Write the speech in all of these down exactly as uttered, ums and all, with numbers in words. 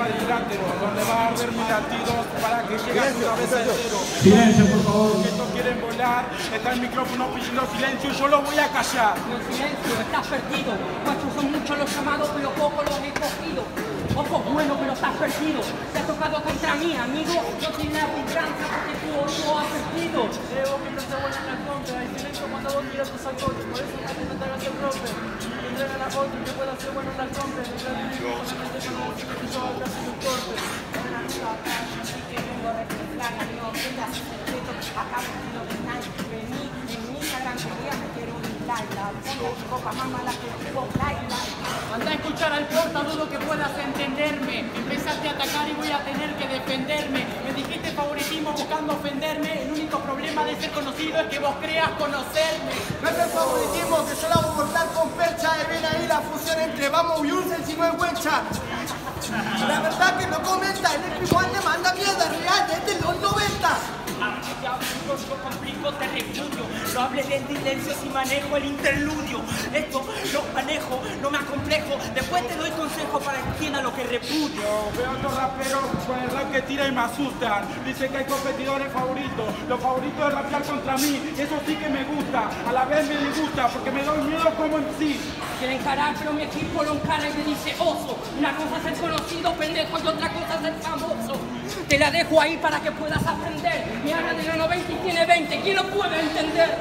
cuadrilátero, donde va a haber mil latidos para que llegue a una vez entero. Silencio, por favor. Estos quieren volar, está el micrófono pidiendo silencio y yo lo voy a callar. No, silencio, estás perdido. Guachos son muchos los llamados, pero pocos los he cogido. Ojo bueno, pero estás perdido. Te ha tocado contra mí, amigo. No tienes la venganza porque tu oído ha perdido. Eh, vos que no te buena en la contra, hay silencio cuando vos tiras tus alcoholes, por eso casi no te hagas el profe. Y entrega la foto y que pueda ser bueno en la compra. Y la digo, solamente con un chico que yo haga sin un corte. Hola, amigo, acá, así que vengo de reflejar, amigo. Tengas secreto, acá vestido de night. Vení en mi Instagram, que voy a meter un like. La ponga tu copa, mamá, la que tuvo like, like. Anda a escuchar al porta, dudo que puedas entenderme. Empezaste a atacar y voy a tener que defenderme. Me dijiste favoritismo buscando ofenderme. El único problema de ser conocido es que vos creas conocerme. No es el favoritismo que yo la hago cortar con percha. Y ven ahí la fusión entre Vamos y Unsel si no es huencha. La verdad que no comenta, el equipo le manda mierda real desde los noventa. Ya yo complico, te refudio. No hables de silencio si manejo el interludio. Esto lo manejo, no me acomplejo. Después te doy consejo para que entienda lo que repudio. Veo a otros raperos con el rap que tira y me asustan. Dicen que hay competidores favoritos. Los favoritos de rapear contra mí. Eso sí que me gusta. A la vez me disgusta porque me doy miedo como en sí. Quieren encarar, pero mi equipo lo encara y me dice oso. Una cosa es ser conocido, pendejo, y otra cosa es ser famoso. Te la dejo ahí para que puedas aprender. Mi habla de los noventa y tiene veinte. ¿Quién lo puede entender?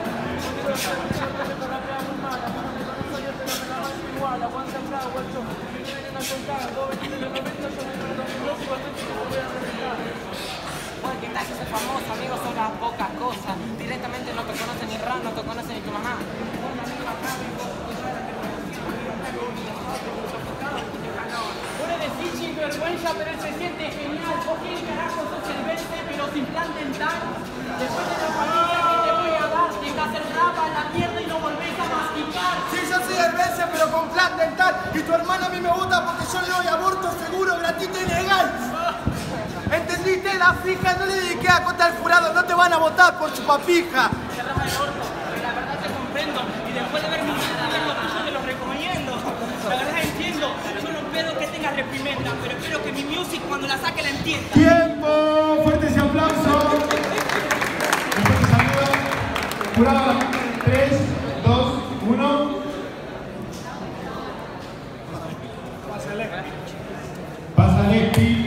Bueno, ¿qué tal? Yo soy famoso, amigos, son las pocas cosas. Directamente no te conoce ni Ram, no te conoce ni tu mamá. Puede decir sin vergüenza, pero él se siente genial. ¿Por qué carajo sos el vence, pero sin plan dental? Después de la familia que te voy a dar, dejas el rap a la mierda y no volvés a masticar. Sí, yo soy el Vence, pero con plan dental. Y tu hermano a mí me gusta porque yo le doy aborto seguro, gratuito y legal. ¿Entendiste? La fija, no le dediqué a contar al jurado, no te van a votar por chupapija. Cerrame el orto, que la verdad te comprendo. Y después de ver mi vida, ver lo tuyo, te lo recomiendo. La verdad entiendo, yo no espero que tengas reprimenda, pero espero que mi music cuando la saque la entienda. ¡Tiempo! ¡Fuerte ese aplauso! Jurado, tres, dos,